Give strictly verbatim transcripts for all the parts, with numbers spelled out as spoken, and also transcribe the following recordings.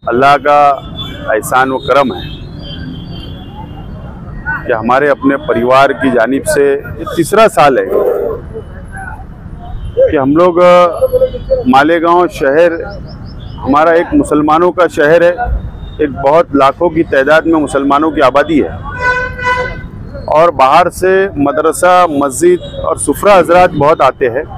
अल्लाह का एहसान व करम है कि हमारे अपने परिवार की जानिब से ये तीसरा साल है कि हम लोग मालेगांव शहर हमारा एक मुसलमानों का शहर है। एक बहुत लाखों की तादाद में मुसलमानों की आबादी है और बाहर से मदरसा, मस्जिद और सुफरा हजरात बहुत आते हैं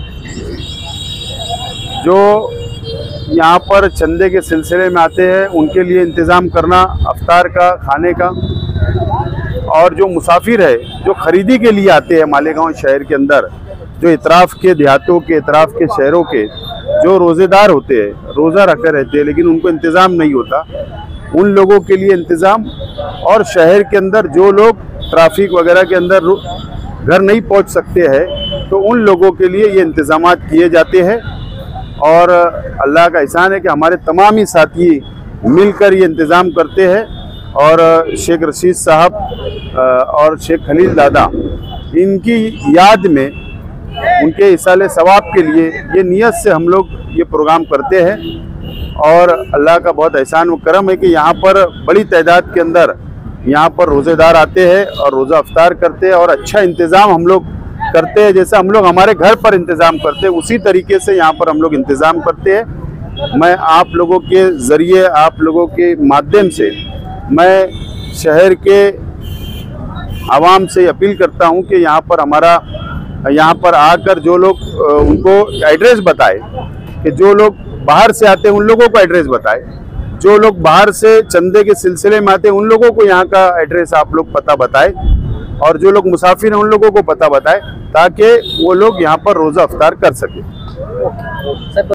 जो यहाँ पर चंदे के सिलसिले में आते हैं। उनके लिए इंतज़ाम करना अफ्तार का, खाने का, और जो मुसाफिर है जो ख़रीदी के लिए आते हैं मालेगांव शहर के अंदर, जो इतराफ़ के देहातों के, इतराफ़ के शहरों के जो रोज़ेदार होते हैं, रोज़ा रखे रहते हैं लेकिन उनको इंतज़ाम नहीं होता, उन लोगों के लिए इंतज़ाम, और शहर के अंदर जो लोग ट्रैफिक वगैरह के अंदर घर नहीं पहुंच सकते हैं तो उन लोगों के लिए ये इंतज़ामात किए जाते हैं। और अल्लाह का एहसान है कि हमारे तमाम ही साथी मिलकर ये इंतज़ाम करते हैं। और शेख रशीद साहब और शेख खलील दादा, इनकी याद में, उनके इसाले सवाब के लिए ये नियत से हम लोग ये प्रोग्राम करते हैं। और अल्लाह का बहुत एहसान व करम है कि यहाँ पर बड़ी तादाद के अंदर यहाँ पर रोज़ेदार आते हैं और रोज़ा अफ्तार करते हैं और अच्छा इंतज़ाम हम लोग करते हैं। जैसा हम लोग हमारे घर पर इंतज़ाम करते हैं उसी तरीके से यहाँ पर हम लोग इंतज़ाम करते हैं। मैं आप लोगों के ज़रिए, आप लोगों के माध्यम से मैं शहर के आवाम से अपील करता हूँ कि यहाँ पर हमारा यहाँ पर आकर जो लोग उनको एड्रेस बताए, कि जो लोग बाहर से आते हैं उन लोगों को एड्रेस बताए, जो लोग बाहर से चंदे के सिलसिले में आते हैं उन लोगों को यहाँ का एड्रेस आप लोग पता बताए, और जो लोग मुसाफिर हैं उन लोगों को पता बताए ताकि वो लोग यहाँ पर रोज़ा अफ्तार कर सकें।